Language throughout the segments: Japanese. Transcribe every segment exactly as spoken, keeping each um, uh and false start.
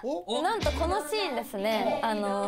なんとこのシーンですね、あの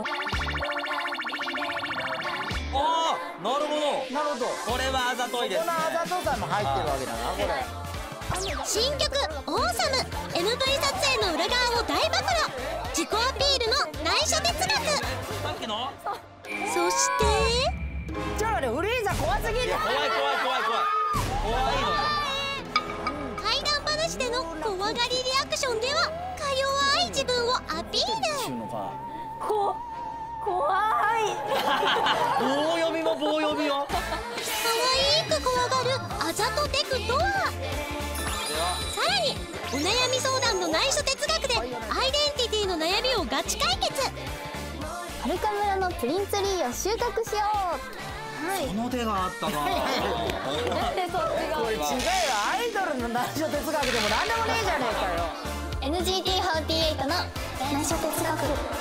ああ、なるほどなるほど。 これはあざといですね。 このあざとさも入ってるわけだなこれ。 新曲「オーサム」 エムブイ 撮影の裏側を大暴露。自己アピールの内緒哲学。 さっきのそしてちょっとねフリーザ怖すぎる。 怖い怖い怖い怖い怖いのよ。 怪談話での怖がりリアクションではか弱い自分をアピール。 こ怖い棒読みも棒読みよ。 可愛く怖がるあざとテクとは。さらにお悩み相談の内緒哲学でアイデンティティの悩みをガチ解決。 はるか村のプリンツリーを収穫しよう。 その手があったな。 なんでそっちがこれ違うよ。アイドルの内緒哲学でもなんでもねえじゃねえかよ。 エヌジーティーフォーティーエイト の内緒哲学。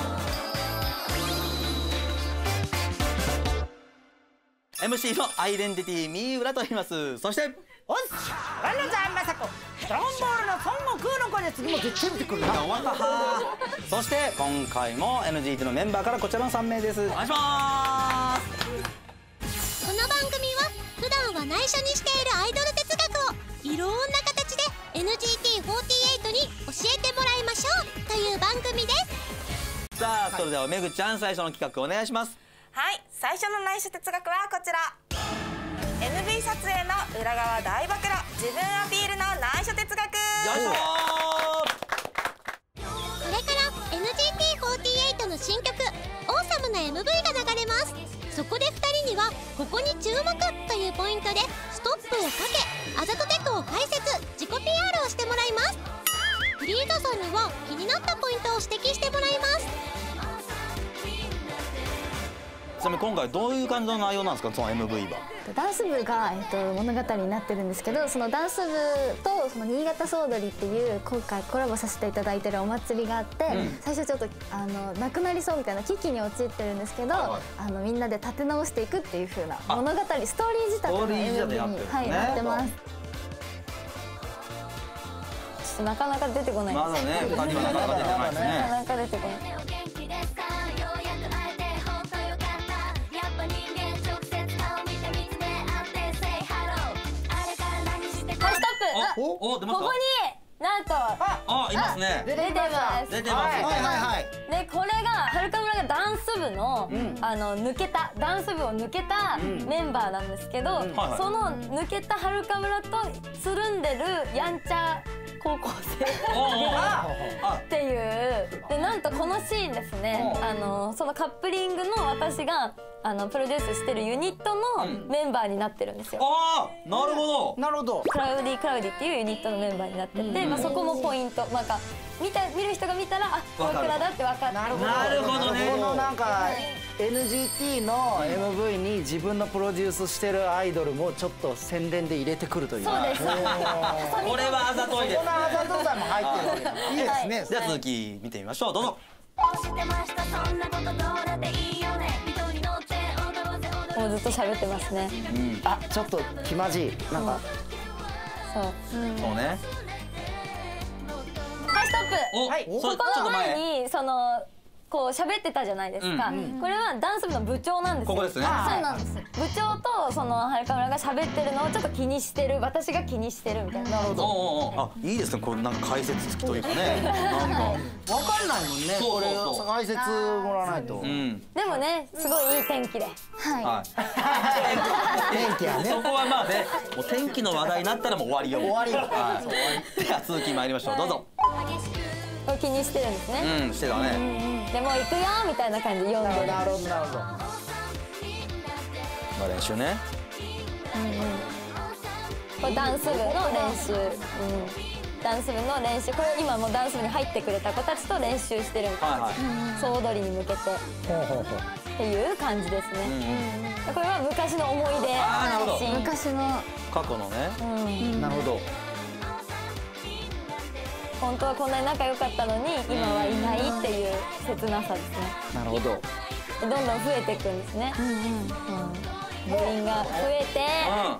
エムシー のアイデンティティ三浦と言います。そしておっワンナちゃんまさこドラゴンボールの孫悟空の声で次も絶対見てくるな。 終わったはー。そして今回も エヌジーティー のメンバーからこちらのさんめいです。お願いしまこの番組は普段は内緒にしているアイドル哲学をいろんな形で エヌジーティーフォーティーエイト に教えてもらいましょうという番組です。 す。さあそれではめぐちゃん最初の企画お願いします。 はい、最初の内緒哲学はこちら。 エヌブイ 撮影の裏側大暴露、自分アピールの内緒哲学。 よいしょこれから エヌジーティーフォーティーエイト の新曲「オーサム」な エムブイ が流れます。そこでふたりにはここに注目というポイントでストップをかけあざとテクを解説、自己 ピーアール をしてもらいます。フリーザさんには気になったポイントを指摘してもらいます。 ちなみに今回どういう感じの内容なんですか、その エムブイ は。 ダンス部が、えっと、物語になってるんですけど、そのダンス部とその新潟総踊りっていう今回コラボさせていただいてるお祭りがあって、うん、最初ちょっとあのなくなりそうみたいな危機に陥ってるんですけど、はい、あのみんなで立て直していくっていう風な物語、ストーリー仕立ての エムブイ に、はい、なってます。ちょっとなかなか出てこないです。 まだね、ふたりはなかなか出てないですね。 なかなか出てこない。 おお、出ました。 ここになんとあ、いますね。 出てます。 出てます。はいはいはい。 で、これがはるか村がダンス部のあの抜けたダンス部を抜けたメンバーなんですけど、その抜けたはるか村とつるんでるやんちゃ高校生っていうで、なんとこのシーンですね、あのそのカップリングの私があのプロデュースしてるユニットのメンバーになってるんですよ。 ああ、なるほど。 なるほど。 クラウディクラウディっていうユニットのメンバーになってて、まあそこもポイント。なんか見た見る人が見たらあ、このクラだって分かって。 なるほど。 なるほどね。 このなんか エヌジーティー の エムブイ に自分のプロデュースしてるアイドルもちょっと宣伝で入れてくるという。 そうです。 これはあざといですね。 このあざとさも入ってるわけだ。いいですね。 じゃあ続き見てみましょう。どうぞ。 もうずっと喋ってますね。 あ、ちょっと気まじい。なんか。 そう。 そうね。 はい、ストップ。 はい。 ここの前にそのこう喋ってたじゃないですか。これはダンス部の部長なんですよ。 ここですね。 そうなんです。部長とそのはるか村が喋ってるのをちょっと気にしてる、私が気にしてるみたいな。なるほど。あ、いいですね。これなんか解説付きというかね。なんかわかんないもんね。これ解説もらわないと。でもね、すごいいい天気で。 はい。 天気はね。 そこはまあね、もう天気の話題になったらもう終わりよ。 終わりよ。 では続き参りましょう。どうぞ。 気にしてるんですね。 うん、してたね。 でも行くよみたいな感じで読んでる。 なるほどなるほど。 まあ練習ね。 うんうん。これダンス部の練習。うん。ダンス部の練習。これ今もうダンス部に入ってくれた子たちと練習してるみたいな。総踊りに向けて。っていう感じですね。これは昔の思い出写真。 昔の過去のね。 なるほど。 本当はこんなに仲良かったのに今はいないっていう切なさですね。 なるほど。 どんどん増えていくんですね。部員が増えて、や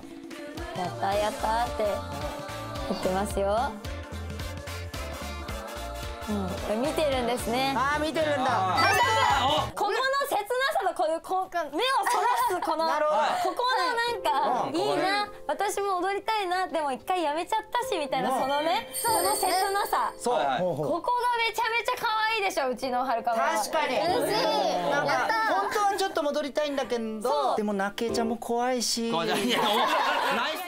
ったやったって言ってますよ。 うん、見てるんですね。 ああ見てるんだ。 ここの切なさとこのこう目をそらすこのここのなんかいいな、私も踊りたいな、でも一回やめちゃったしみたいな、そのねその切なさ、 そう、 ここがめちゃめちゃ可愛いでしょ、うちのはるかは。 確かに嬉しい。 なんかやった本当はちょっと戻りたいんだけど、でもなけちゃんも怖いし。 怖い。いや、ナイス